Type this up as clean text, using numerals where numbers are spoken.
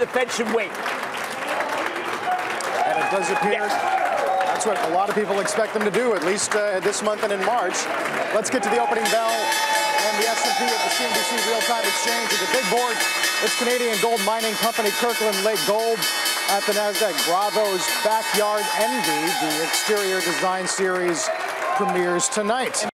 The Fed should wait. And it does appear that's what a lot of people expect them to do, at least this month and in March. Let's get to the opening bell and the S&P at the CNBC real-time exchange. With the big board, it's Canadian gold mining company Kirkland Lake Gold at the Nasdaq. Bravo's Backyard Envy, the exterior design series, premieres tonight.